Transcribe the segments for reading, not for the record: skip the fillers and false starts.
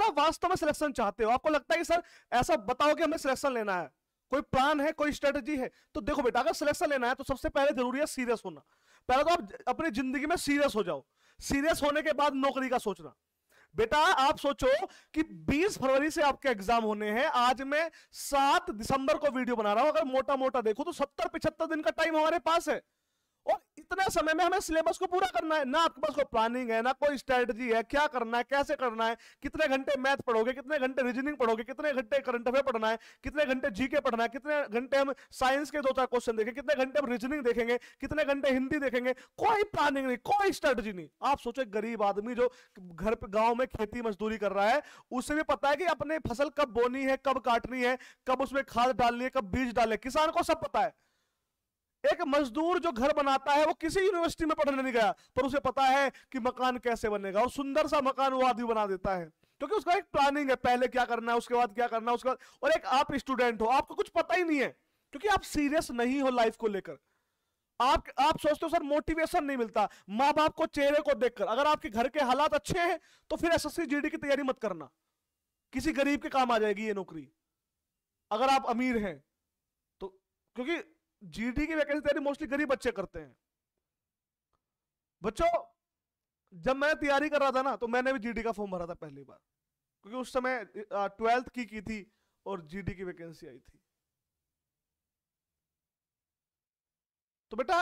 आप वास्तव में सिलेक्शन चाहते हो, आपको लगता है कि सर ऐसा बताओ कि हमें सिलेक्शन लेना है, कोई प्लान है, कोई स्ट्रेटजी है, तो देखो बेटा अगर सिलेक्शन लेना है तो सबसे पहले जरूरी है सीरियस होना। पहले तो आप अपनी जिंदगी में सीरियस हो जाओ, सीरियस होने के बाद नौकरी का सोचना। बेटा आप सोचो कि 20 फरवरी से आपके एग्जाम होने हैं, आज मैं 7 दिसंबर को वीडियो बना रहा हूं, अगर मोटा मोटा देखो तो 70-75 दिन का टाइम हमारे पास है, और इतने समय में हमें सिलेबस को पूरा करना है। ना आपके पास कोई प्लानिंग है, ना कोई स्ट्रेटजी है, क्या करना है, कैसे करना है, कितने घंटे मैथ पढ़ोगे, कितने घंटे रीजनिंग पढ़ोगे, कितने घंटे करंट अफेयर पढ़ना है, कितने घंटे जीके पढ़ना है, कितने घंटे हम साइंस के 2-4 क्वेश्चन देखेंगे, कितने घंटे हम रीजनिंग देखेंगे, कितने घंटे हिंदी देखेंगे, कोई प्लानिंग नहीं, कोई स्ट्रेटजी नहीं। आप सोचो एक गरीब आदमी जो घर पे गांव में खेती मजदूरी कर रहा है, उसे भी पता है कि अपने फसल कब बोनी है, कब काटनी है, कब उसमें खाद डालनी है, कब बीज डालने, किसान को सब पता है। एक मजदूर जो घर बनाता है वो किसी यूनिवर्सिटी में पढ़ने नहीं गया, पर उसे पता है कि मकान कैसे बनेगा, और सुंदर सा मकान वो आदमी बना देता है, क्योंकि उसका एक प्लानिंग है, पहले क्या करना है, उसके बाद क्या करना है, उसके बाद। और एक आप स्टूडेंट हो, आपको कुछ पता ही नहीं है, क्योंकि आप सीरियस नहीं हो लाइफ को लेकर। आप सोचते हो सर मोटिवेशन नहीं मिलता माँ बाप को चेहरे को देखकर। अगर आपके घर के हालात अच्छे हैं तो फिर एसएससी जीडी की तैयारी मत करना, किसी गरीब के काम आ जाएगी ये नौकरी। अगर आप अमीर हैं तो, क्योंकि जीडी की वैकेंसी तैयारी मोस्टली गरीब बच्चे करते हैं। बच्चों जब मैं तैयारी कर रहा था ना, तो मैंने भी जीडी का फॉर्म भरा था पहली बार, क्योंकि उस समय 12th की थी और जीडी की वैकेंसी आई थी। तो बेटा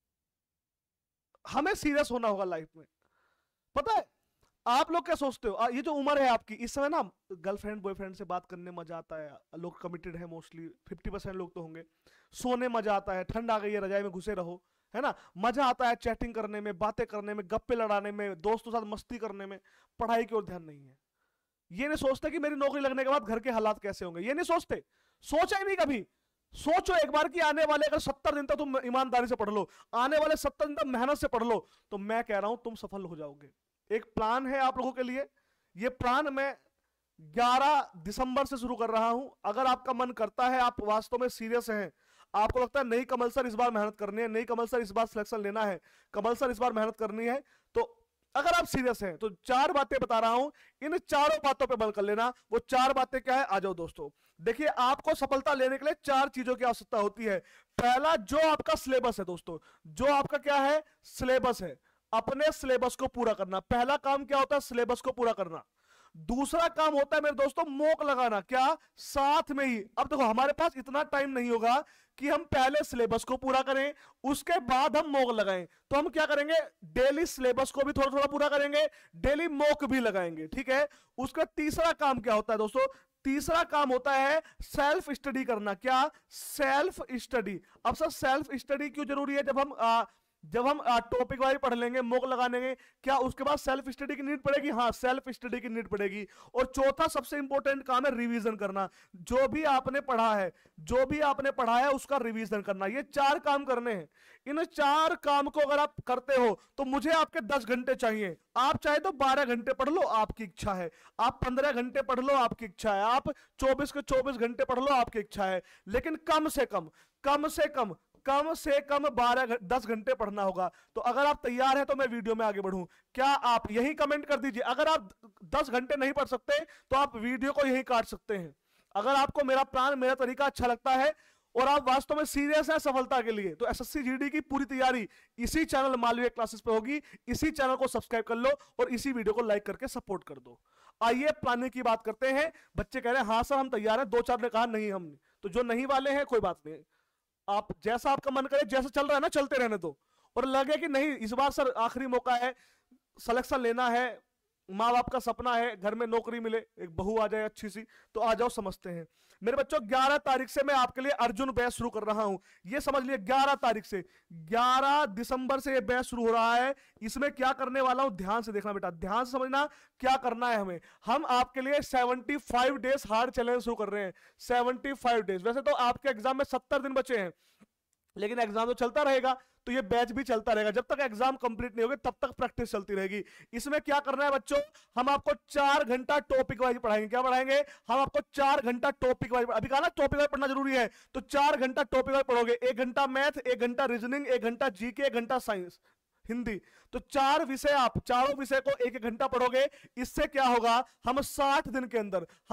हमें सीरियस होना होगा लाइफ में। पता है आप लोग क्या सोचते हो, ये जो उम्र है आपकी, इस समय ना गर्लफ्रेंड बॉयफ्रेंड से बात करने मजा आता है, लोग कमिटेड है मोस्टली, 50% लोग तो होंगे। सोने मजा आता है, ठंड आ गई है रजाई में घुसे रहो, है ना, मजा आता है चैटिंग करने में, बातें करने में, गप्पे लड़ाने में, दोस्तों के साथ मस्ती करने में। पढ़ाई की ओर ध्यान नहीं है। ये नहीं सोचते कि मेरी नौकरी लगने के बाद घर के हालात कैसे होंगे, ये नहीं सोचते, सोचा ही नहीं कभी। सोचो एक बार कि आने वाले अगर 70 दिन तक तुम ईमानदारी से पढ़ लो, आने वाले 70 दिन तक मेहनत से पढ़ लो, तो मैं कह रहा हूं तुम सफल हो जाओगे। एक प्लान है आप लोगों के लिए, ये प्लान मैं 11 दिसंबर से शुरू कर रहा हूं। अगर आपका मन करता है, आप वास्तव में सीरियस हैं, आपको लगता है नहीं कमल सर इस बार मेहनत करनी है, नहीं कमल सर इस बार सिलेक्शन लेना है, कमल सर इस बार मेहनत करनी है, तो अगर आप सीरियस हैं तो 4 बातें बता रहा हूं, इन चारों बातों पे अमल कर लेना। वो 4 बातें क्या है, आ जाओ दोस्तों। देखिए आपको सफलता लेने के लिए 4 चीजों की आवश्यकता होती है। पहला, जो आपका सिलेबस है दोस्तों, जो आपका क्या है, सिलेबस है, अपने सिलेबस को पूरा करना। पहला काम क्या होता है, सिलेबस को पूरा करना। दूसरा काम होता है मेरे दोस्तों मॉक लगाना, क्या, साथ में ही। अब देखो हमारे पास इतना टाइम नहीं होगा कि हम पहले सिलेबस को पूरा करें उसके बाद हम मॉक लगाएं, तो हम क्या करेंगे, डेली सिलेबस को भी थोड़ा थोड़ा पूरा करेंगे, डेली मॉक भी लगाएंगे, ठीक है। उसका तीसरा काम क्या होता है दोस्तों, तीसरा काम होता है सेल्फ स्टडी करना। क्या, सेल्फ स्टडी। अब सर सेल्फ स्टडी क्यों जरूरी है, जब हम टॉपिक वाइज पढ़ लेंगे, मॉक लगा लेंगे, क्या उसके बाद सेल्फ स्टडी की नीड पड़ेगी? हाँ, सेल्फ स्टडी की नीड पड़ेगी। और चौथा सबसे इंपॉर्टेंट काम है रिवीजन करना। जो भी आपने पढ़ा है उसका रिवीजन करना। ये 4 काम करने हैं। इन 4 काम को अगर आप करते हो तो मुझे आपके 10 घंटे चाहिए। आप चाहे तो 12 घंटे पढ़ लो, आपकी इच्छा है, आप 15 घंटे पढ़ लो, आपकी इच्छा है, आप 24 के 24 घंटे पढ़ लो, आपकी इच्छा है, लेकिन कम से कम 10 घंटे पढ़ना होगा। तो अगर आप तैयार हैं तो मैं वीडियो में आगे बढ़ूं। क्या आप यही कमेंट कर दीजिए। अगर आप 10 घंटे नहीं पढ़ सकते तो आप वीडियो को यही काट सकते हैं। अगर आपको मेरा प्लान, मेरा तरीका अच्छा लगता है और आप वास्तव में सीरियस हैं सफलता के लिए, तो एसएससी जीडी की पूरी तैयारी इसी चैनल मालवीय क्लासेस पे होगी। इसी चैनल को सब्सक्राइब कर लो और इसी वीडियो को लाइक करके सपोर्ट कर दो। आइए प्लानिंग की बात करते हैं। बच्चे कह रहे हैं हाँ सर हम तैयार हैं, 2-4 ने कहा नहीं हमने, तो जो नहीं वाले हैं कोई बात नहीं, आप जैसा आपका मन करे, जैसा चल रहा है ना चलते रहने दो। और लगे कि नहीं इस बार सर आखिरी मौका है, सिलेक्शन लेना है, माँ बाप का सपना है घर में नौकरी मिले, एक बहू आ जाए अच्छी सी, तो आ जाओ समझते हैं। मेरे बच्चों 11 तारीख से मैं आपके लिए अर्जुन बैच शुरू कर रहा हूं। ये समझ लिए 11 तारीख से, 11 दिसंबर से ये बैच शुरू हो रहा है। इसमें क्या करने वाला हूं ध्यान से देखना बेटा, ध्यान से समझना क्या करना है हमें। हम आपके लिए 75 डेज हार्ड चैलेंज शुरू कर रहे हैं। 75 डेज। वैसे तो आपके एग्जाम में 70 दिन बचे हैं, लेकिन एग्जाम तो चलता रहेगा, तो ये बैच भी चलता रहेगा। जब तक एग्जाम कंप्लीट नहीं होगा तब तक प्रैक्टिस चलती रहेगी। इसमें क्या करना है बच्चों, हम आपको 4 घंटा टॉपिक वाइज पढ़ाएंगे। क्या पढ़ाएंगे, हम आपको 4 घंटा टॉपिक वाइज, अभी कहा ना टॉपिक वाइज पढ़ना जरूरी है, तो 4 घंटा टॉपिक वाइज पढ़ोगे। 1 घंटा मैथ, 1 घंटा रीजनिंग, 1 घंटा जीके, 1 घंटा साइंस, हिंदी। तो 4 विषय, आप चारों विषय को 1-1 घंटा पढ़ोगे। इससे क्या होगा, हम 60 दिन के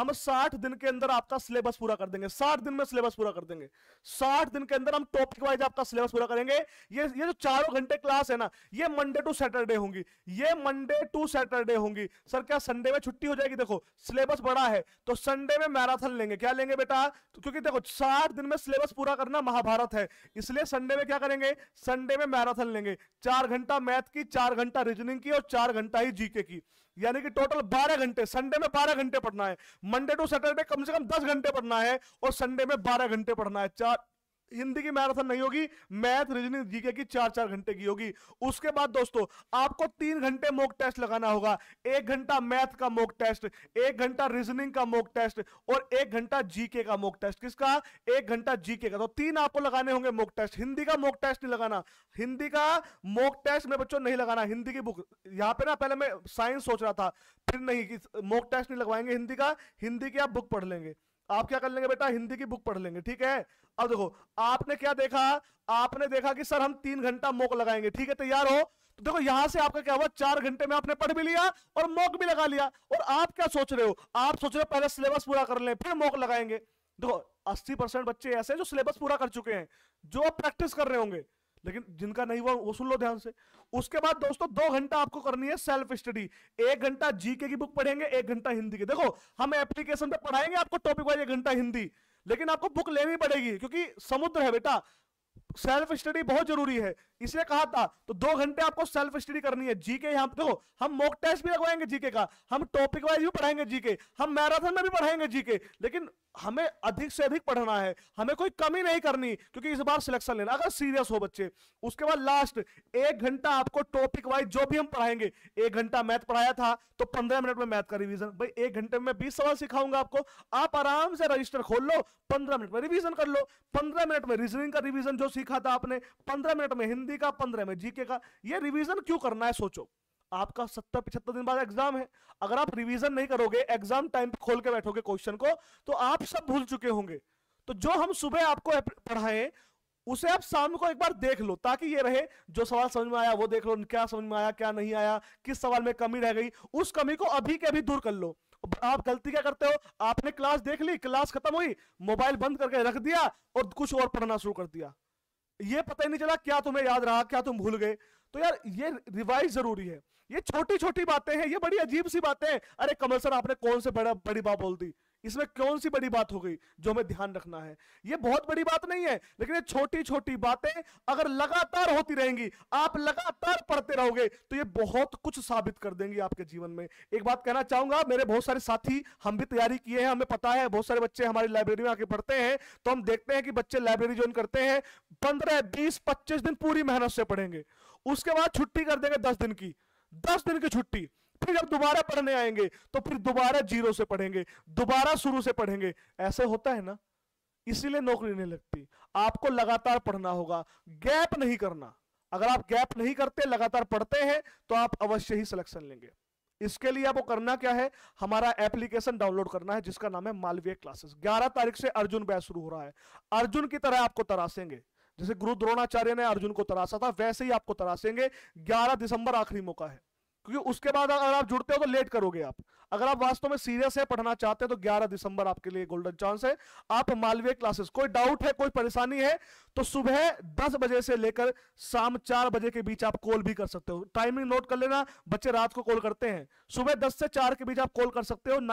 अंदर आपका सिलेबस पूरा कर देंगे। 60 दिन में सिलेबस पूरा कर देंगे। 60 दिन के अंदर हम टॉपिक वाइज आपका सिलेबस पूरा करेंगे। ये जो 4 घंटे क्लास है ना, ये मंडे टू सैटरडे होंगी। ये मंडे टू सैटरडे होंगी। सर क्या संडे में छुट्टी हो जाएगी? देखो सिलेबस बड़ा है तो संडे में मैराथन लेंगे। क्या लेंगे बेटा? तो क्योंकि देखो 60 दिन में सिलेबस पूरा करना महाभारत है, इसलिए संडे में क्या करेंगे, संडे में मैराथन लेंगे। 4 घंटा मैथ की, 4 घंटा रीजनिंग की और 4 घंटा ही जीके की, यानी कि टोटल 12 घंटे। संडे में 12 घंटे पढ़ना है, मंडे टू सैटरडे कम से कम 10 घंटे पढ़ना है और संडे में 12 घंटे पढ़ना है। 4 हिंदी की मैराथन नहीं होगी, मैथ रीजनिंग जीके की 4-4 घंटे की होगी। उसके बाद दोस्तों आपको 3 घंटे मॉक टेस्ट लगाना होगा। 1 घंटा मैथ का मॉक टेस्ट, 1 घंटा रीजनिंग का मॉक टेस्ट और 1 घंटा जीके का मॉक टेस्ट। किसका? 1 घंटा जीके का। तो 3 आपको लगाने होंगे मॉक टेस्ट। हिंदी का मॉक टेस्ट नहीं लगाना, हिंदी का मॉक टेस्ट में बच्चों नहीं लगाना। हिंदी की बुक यहां पे ना, पहले मैं साइंस सोच रहा था, फिर नहीं, मॉक टेस्ट नहीं लगवाएंगे हिंदी का। हिंदी की आप बुक पढ़ लेंगे। आप क्या कर लेंगे बेटा? हिंदी की बुक पढ़ लेंगे, ठीक है। अब देखो आपने क्या देखा, आपने देखा कि सर हम 3 घंटा मॉक लगाएंगे, ठीक है, तैयार हो? तो देखो यहां से आपका क्या हुआ, 4 घंटे में आपने पढ़ भी लिया और मॉक भी लगा लिया। और आप क्या सोच रहे हो? आप सोच रहे हो पहले सिलेबस पूरा कर लें फिर मॉक लगाएंगे। देखो 80% बच्चे ऐसे हैं जो सिलेबस पूरा कर चुके हैं, जो प्रैक्टिस कर रहे होंगे, लेकिन जिनका नहीं हुआ वो सुन लो ध्यान से। उसके बाद दोस्तों 2 घंटा आपको करनी है सेल्फ स्टडी। 1 घंटा जीके की बुक पढ़ेंगे, 1 घंटा हिंदी की। देखो हम एप्लीकेशन पे पढ़ाएंगे आपको टॉपिक वाइज 1 घंटा हिंदी, लेकिन आपको बुक लेनी पड़ेगी क्योंकि समुद्र है बेटा। सेल्फ स्टडी बहुत जरूरी है, इसलिए कहा था। तो 2 घंटे आपको सेल्फ स्टडी करनी है। जीके यहां देखो हम मॉक टेस्ट भी लगवाएंगे जीके का, हम टॉपिक वाइज भी पढ़ाएंगे जीके, हम मैराथन में भी पढ़ाएंगे जीके, लेकिन हमें अधिक से अधिक पढ़ना है, हमें कोई कमी नहीं करनी क्योंकि इस बार सिलेक्शन लेना अगर सीरियस हो बच्चे। उसके बाद लास्ट 1 घंटा आपको टॉपिक वाइज जो भी हम पढ़ाएंगे, 1 घंटा मैथ पढ़ाया था तो 15 मिनट में मैथ का रिवीजन। भाई 1 घंटे में 20 सवाल सिखाऊंगा आपको, आप आराम से रजिस्टर खोल लो, 15 मिनट में रिवीजन कर लो। 15 मिनट में रीजनिंग का रिवीजन जो सीखा था आपने, 15 मिनट में हिंदी का, 15 में जीके का। ये रिवीजन क्यों करना है सोचो। आपका 70-75 दिन बाद एग्जाम है, अगर आप रिवीजन नहीं करोगे, एग्जाम टाइम पे खोल के बैठोगे क्वेश्चन को, तो आप सब भूल चुके होंगे। तो जो हम सुबह आपको पढ़ाएं उसे आप शाम को एक बार देख लो, ताकि ये रहे जो सवाल समझ में आया वो देख लो, क्या समझ में आया क्या नहीं आया, किस सवाल में कमी रह गई, उस कमी को अभी के अभी दूर कर लो। आप गलती क्या करते हो, आपने क्लास देख ली, क्लास खत्म हुई, मोबाइल बंद करके रख दिया और कुछ और पढ़ना शुरू कर दिया। ये पता ही नहीं चला क्या तुम्हें याद रहा, क्या तुम भूल गए। तो यार ये रिवाइज जरूरी है। ये छोटी छोटी बातें हैं, ये बड़ी अजीब सी बातें हैं। अरे कमल सर आपने कौन से बड़ी बात बोल दी, इसमें कौन सी बड़ी बात हो गई जो हमें ध्यान रखना है? ये बहुत बड़ी बात नहीं है, लेकिन ये छोटी छोटी बातें अगर लगातार होती रहेंगी, आप लगातार पढ़ते रहोगे, तो ये बहुत कुछ साबित कर देंगी आपके जीवन में। एक बात कहना चाहूंगा, मेरे बहुत सारे साथी, हम भी तैयारी किए हैं, हमें पता है, बहुत सारे बच्चे हमारी लाइब्रेरी में आके पढ़ते हैं, तो हम देखते हैं कि बच्चे लाइब्रेरी ज्वाइन करते हैं, 15, 20, 25 दिन पूरी मेहनत से पढ़ेंगे, उसके बाद छुट्टी कर देंगे 10 दिन की, 10 दिन की छुट्टी। फिर जब दोबारा पढ़ने आएंगे तो फिर दोबारा जीरो से पढ़ेंगे, दोबारा शुरू से पढ़ेंगे। ऐसे होता है ना, इसीलिए नौकरी नहीं लगती। आपको लगातार पढ़ना होगा, गैप नहीं करना। अगर आप गैप नहीं करते, लगातार पढ़ते हैं, तो आप अवश्य ही सिलेक्शन लेंगे। इसके लिए आपको करना क्या है, हमारा एप्लीकेशन डाउनलोड करना है जिसका नाम है मालवीय क्लासेस। 11 तारीख से अर्जुन बैच शुरू हो रहा है। अर्जुन की तरह आपको तरासेंगे, जैसे गुरु द्रोणाचार्य ने अर्जुन को तरासा था, वैसे ही आपको तरासेंगे। 11 दिसंबर आखिरी मौका है, क्योंकि उसके बाद अगर आप जुड़ते हो तो लेट करोगे आप। अगर आप वास्तव में सीरियस है, पढ़ना चाहते हैं, तो 11 दिसंबर आपके लिए गोल्डन चांस है। आप मालवीय क्लासेस, कोई डाउट है, कोई परेशानी है, तो सुबह 10 बजे से लेकर शाम 4 बजे के बीच आप कॉल भी कर सकते हो। टाइमिंग नोट कर लेना, बच्चे रात को कॉल करते हैं, सुबह 10 से 4 के बीच आप कॉल कर सकते हो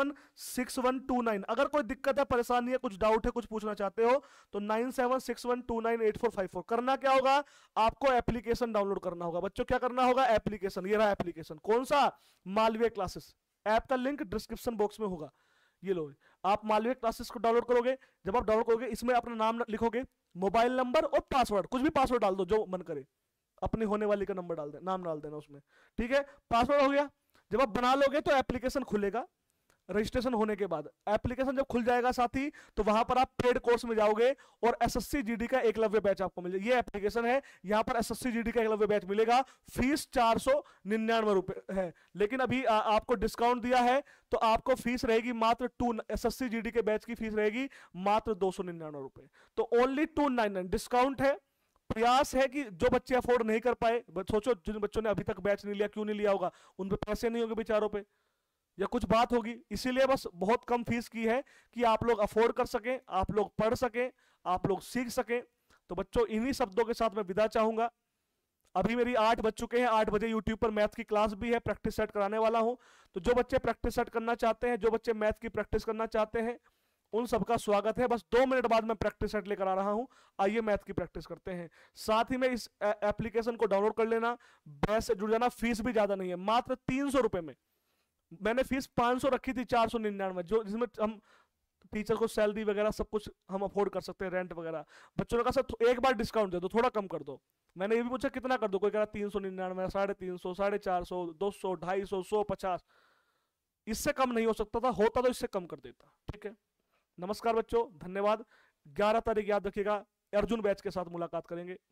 976129। अगर कोई दिक्कत है, परेशानी है, कुछ डाउट है, कुछ पूछना चाहते हो, तो 9761298454। करना क्या होगा, आपको एप्लीकेशन डाउनलोड करना होगा। बच्चों क्या करना होगा, एप्लीकेशन, ये रहा एप्लीकेशन। कौन सा, मालवीय क्लासेस। ऐप का लिंक डिस्क्रिप्शन बॉक्स में होगा, ये लो। आप मालवीय क्लासेस को डाउनलोड करोगे, जब आप डाउनलोड करोगे, इसमें अपना नाम लिखोगे, मोबाइल नंबर और पासवर्ड, कुछ भी पासवर्ड डाल दो जो मन करे, अपनी होने वाली का नंबर डाल दे, नाम डाल देना उसमें, ठीक है। पासवर्ड हो गया, जब आप बना लोगे तो एप्लीकेशन खुलेगा। रजिस्ट्रेशन होने के बाद एप्लीकेशन जब खुल जाएगा साथी, तो वहां पर आप पेड कोर्स में जाओगे और एसएससी जीडी का एकलव्य बैच आपको मिल जाएगा। ये एप्लीकेशन है, यहां पर एसएससी जीडी का एकलव्य बैच मिलेगा। फीस 499 रुपए है, लेकिन अभी आपको डिस्काउंट दिया है, तो आपको फीस रहेगी मात्र एसएससी जीडी के बैच की फीस रहेगी मात्र 299 रुपए। तो ओनली 299, डिस्काउंट है, प्रयास है कि जो बच्चे अफोर्ड नहीं कर पाए, सोचो जिन बच्चों ने अभी तक बैच नहीं लिया, क्यों नहीं लिया होगा, उन पे पैसे नहीं होंगे बेचारों पे, या कुछ बात होगी, इसीलिए बस बहुत कम फीस की है कि आप लोग अफोर्ड कर सकें, आप लोग पढ़ सकें, आप लोग सीख सकें। तो बच्चों इन्हीं शब्दों के साथ मैं विदा चाहूंगा। अभी मेरी 8 बज चुके हैं, 8 बजे यूट्यूब पर मैथ की क्लास भी है, प्रैक्टिस सेट कराने वाला हूं। तो जो बच्चे प्रैक्टिस सेट करना चाहते हैं, जो बच्चे मैथ की प्रैक्टिस करना चाहते हैं, उन सबका स्वागत है। बस 2 मिनट बाद मैं प्रैक्टिस सेट लेकर आ रहा हूं, आइए मैथ की प्रैक्टिस करते हैं। साथ ही में इस एप्लीकेशन को डाउनलोड कर लेना, बैच से जुड़ जाना, फीस भी ज्यादा नहीं है, मात्र 300 रुपए में। मैंने फीस 500 रखी थी, 499, जो जिसमें हम टीचर को सैलरी वगैरह सब कुछ हम अफोर्ड कर सकते हैं, रेंट वगैरह। बच्चों ने कहा सर एक बार डिस्काउंट दे दो, थोड़ा कम कर दो। मैंने ये भी पूछा कितना कर दो, कोई कह रहा 399, 350, 450, 200, 250, 150। इससे कम नहीं हो सकता था, होता तो इससे कम कर देता। ठीक है, नमस्कार बच्चों, धन्यवाद। 11 तारीख याद रखिएगा, अर्जुन बैच के साथ मुलाकात करेंगे।